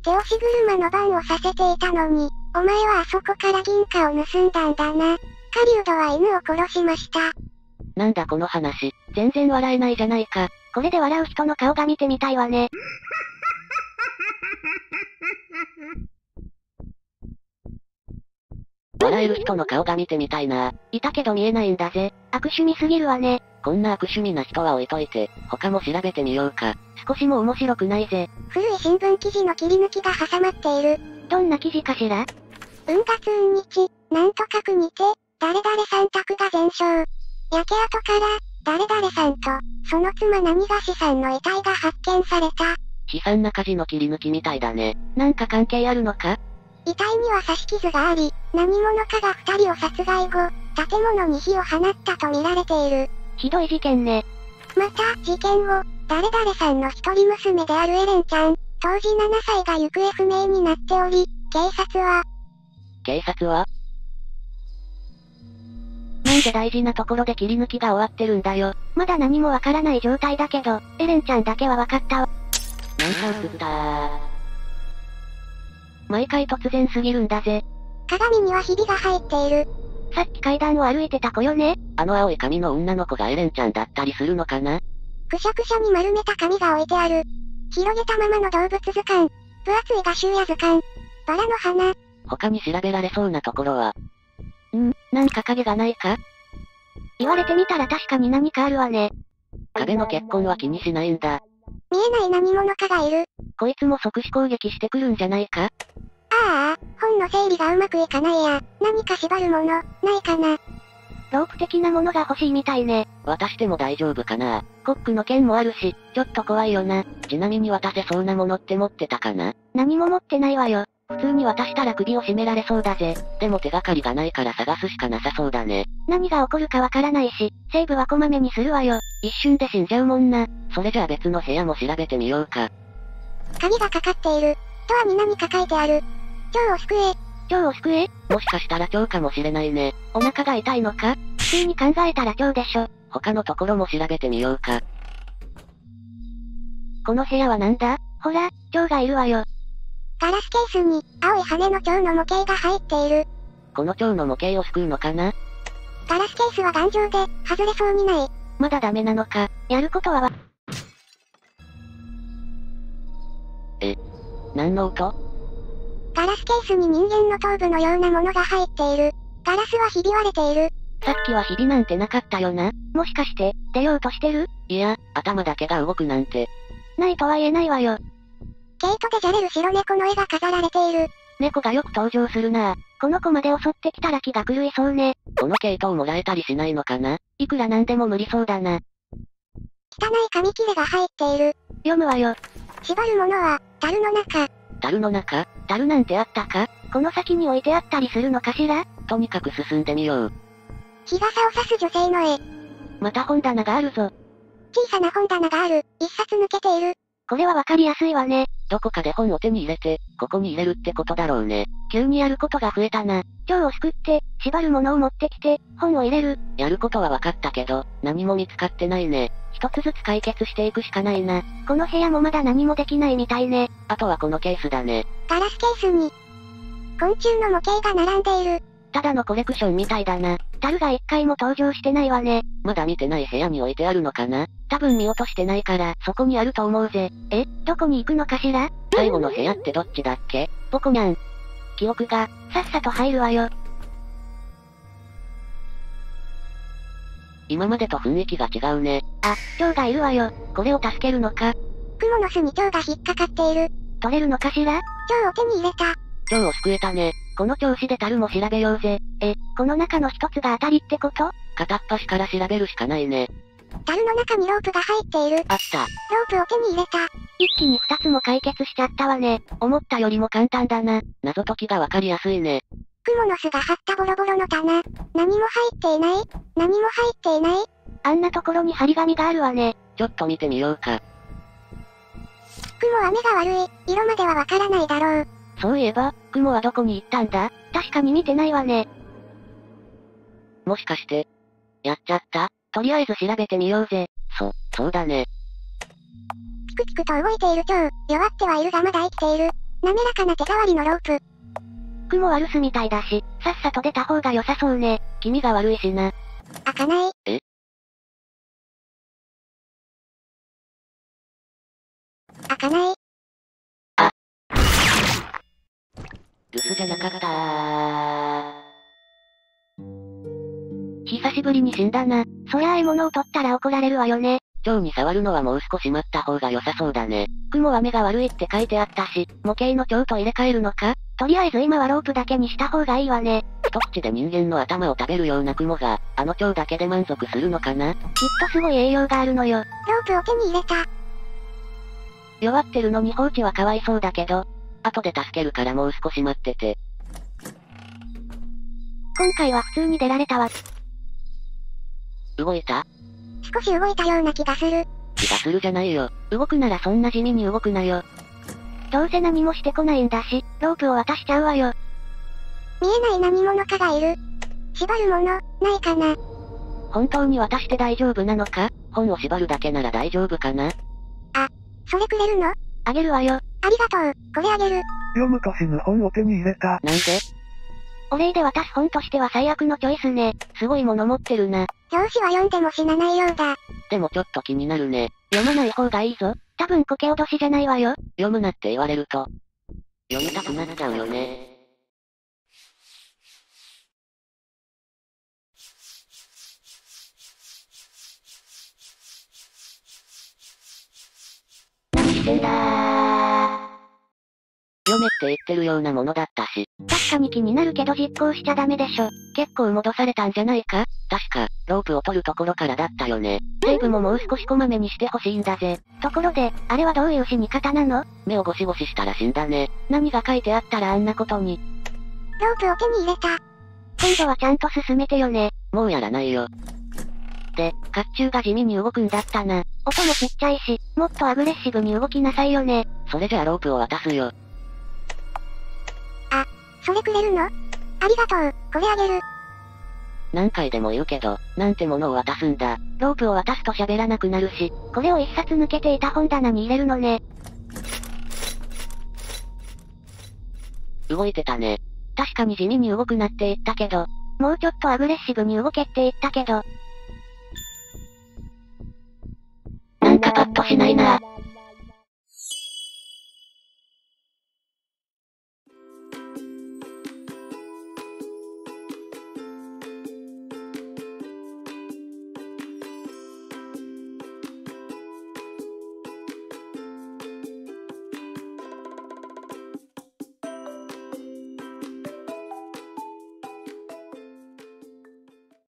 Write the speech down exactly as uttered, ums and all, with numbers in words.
手押し車の番をさせていたのに、お前はあそこから銀貨を盗んだんだな。狩人は犬を殺しました。 なんだこの話、全然笑えないじゃないか。 これで笑う人の顔が見てみたいわね。 笑える人の顔が見てみたいな。 いたけど見えないんだぜ。悪趣味すぎるわね。 こんな悪趣味な人は置いといて、他も調べてみようか。 少しも面白くないぜ。 古い新聞記事の切り抜きが挟まっている。 どんな記事かしら？ 運月運日、なんとかくにて、誰々さん宅が全焼。焼け跡から、誰々さんと、その妻何がしさんの遺体が発見された。 悲惨な火事の切り抜きみたいだね。 なんか関係あるのか？ 遺体には刺し傷があり、何者かが二人を殺害後、建物に火を放ったと見られている。 ひどい事件ね。 また、事件後、誰々さんの一人娘であるエレンちゃん、当時ななさいが行方不明になっており、警察は、 警察はなんで大事なところで切り抜きが終わってるんだよ。まだ何もわからない状態だけど、エレンちゃんだけはわかったわ。 なんかうつったー。 毎回突然すぎるんだぜ。 鏡にはひびが入っている。 さっき階段を歩いてた子よね。 あの青い髪の女の子がエレンちゃんだったりするのかな？ くしゃくしゃに丸めた紙が置いてある。広げたままの動物図鑑。分厚い画集や図鑑。バラの花。 他に調べられそうなところは？ ん、なんか影がないか？言われてみたら確かに何かあるわね。 壁の血痕は気にしないんだ。 見えない何者かがいる。 こいつも即死攻撃してくるんじゃないか？ ああ、本の整理がうまくいかないや。何か縛るもの、ないかな。 ロープ的なものが欲しいみたいね。 渡しても大丈夫かな？ コックの剣もあるし、ちょっと怖いよな。 ちなみに渡せそうなものって持ってたかな？ 何も持ってないわよ。普通に渡したら首を絞められそうだぜ。 でも手がかりがないから探すしかなさそうだね。 何が起こるかわからないし、セーブはこまめにするわよ。 一瞬で死んじゃうもんな。それじゃあ別の部屋も調べてみようか。 鍵がかかっている。ドアに何か書いてある。蝶を救え。 蝶を救え？ もしかしたら蝶かもしれないね。 お腹が痛いのか？普通に考えたら蝶でしょ。 他のところも調べてみようか。 この部屋はなんだ？ほら、蝶がいるわよ。 ガラスケースに、青い羽の蝶の模型が入っている。 この蝶の模型を救うのかな？ ガラスケースは頑丈で、外れそうにない。 まだダメなのか。やることはわ。 え、何の音？ ガラスケースに人間の頭部のようなものが入っている。ガラスはひび割れている。 さっきはひびなんてなかったよな。もしかして、出ようとしてる？ いや、頭だけが動くなんて。 ないとは言えないわよ。 ゲートでじゃれる白猫の絵が飾られている。 猫がよく登場するなぁ。この子まで襲ってきたら気が狂いそうね。 この毛糸をもらえたりしないのかな？ いくらなんでも無理そうだな。 汚い紙切れが入っている。 読むわよ。 縛るものは、樽の中。 樽の中？ 樽なんてあったか？この先に置いてあったりするのかしら？ とにかく進んでみよう。 日傘を差す女性の絵。 また本棚があるぞ。 小さな本棚がある。一冊抜けている。 これはわかりやすいわね。 どこかで本を手に入れて、ここに入れるってことだろうね。 急にやることが増えたな。蝶を救って、縛るものを持ってきて、本を入れる。 やることは分かったけど、何も見つかってないね。 一つずつ解決していくしかないな。この部屋もまだ何もできないみたいね。 あとはこのケースだね。 ガラスケースに、昆虫の模型が並んでいる。 ただのコレクションみたいだな。樽が一回も登場してないわね。 まだ見てない部屋に置いてあるのかな？ 多分見落としてないから、そこにあると思うぜ。え、どこに行くのかしら？ 最後の部屋ってどっちだっけ？ ポコニャン。記憶が、さっさと入るわよ。 今までと雰囲気が違うね。 あ、蝶がいるわよ。これを助けるのか？ クモの巣に蝶が引っかかっている。 取れるのかしら？ 蝶を手に入れた。 蝶を救えたね。 この調子で樽も調べようぜ。え、この中の一つが当たりってこと？ 片っ端から調べるしかないね。 樽の中にロープが入っている。 あった。 ロープを手に入れた。 一気に二つも解決しちゃったわね。思ったよりも簡単だな。 謎解きがわかりやすいね。 クモの巣が張ったボロボロの棚。何も入っていない？何も入っていない？ あんなところに張り紙があるわね。 ちょっと見てみようか。 雲雨が悪い。色まではわからないだろう。 そういえば、雲はどこに行ったんだ？確かに見てないわね。 もしかして、やっちゃった？ とりあえず調べてみようぜ。 そ、そうだね。 ピクピクと動いている蝶。弱ってはいるがまだ生きている。 滑らかな手触りのロープ。 雲悪すみたいだし、さっさと出た方が良さそうね。 気味が悪いしな。 開かない。 え開かない。 あ。留守じゃなかったー。 久しぶりに死んだな。そりゃ獲物を取ったら怒られるわよね。 蝶に触るのはもう少し待った方が良さそうだね。雲は目が悪いって書いてあったし、模型の蝶と入れ替えるのか？ とりあえず今はロープだけにした方がいいわね。 一口で人間の頭を食べるような雲が、あの蝶だけで満足するのかな？ きっとすごい栄養があるのよ。 ロープを手に入れた。 弱ってるのに放置はかわいそうだけど、後で助けるからもう少し待ってて。 今回は普通に出られたわ。 動いた？ 少し動いたような気がする。 気がするじゃないよ。 動くならそんな地味に動くなよ。どうせ何もしてこないんだし、ロープを渡しちゃうわよ。 見えない何者かがいる。縛るもの、ないかな。 本当に渡して大丈夫なのか？本を縛るだけなら大丈夫かな？ あ、それくれるの？ あげるわよ。 ありがとう、これあげる。 読むと死ぬ本を手に入れた。 なんで？ お礼で渡す本としては最悪のチョイスね。すごいもの持ってるな。 表紙は読んでも死なないようだ。 でもちょっと気になるね。 読まない方がいいぞ。多分こけ脅しじゃないわよ。 読むなって言われると、読みたくなっちゃうよね。 何してんだー。 読めって言ってるようなものだったし。 確かに気になるけど実行しちゃダメでしょ。 結構戻されたんじゃないか？確か、ロープを取るところからだったよね。セーブももう少しこまめにしてほしいんだぜ。 ところで、あれはどういう死に方なの？ 目をゴシゴシしたら死んだね。何が書いてあったらあんなことに。 ロープを手に入れた。 今度はちゃんと進めてよね。 もうやらないよ。で、甲冑が地味に動くんだったな。 音もちっちゃいし、もっとアグレッシブに動きなさいよね。 それじゃあロープを渡すよ。 あ、それくれるの？ありがとう、これあげる。 何回でも言うけど、なんてものを渡すんだ。 ロープを渡すと喋らなくなるし、これを一冊抜けていた本棚に入れるのね。 動いてたね。確かに地味に動くなって言ったけど、 もうちょっとアグレッシブに動けって言ったけど。 なんかパッとしないな。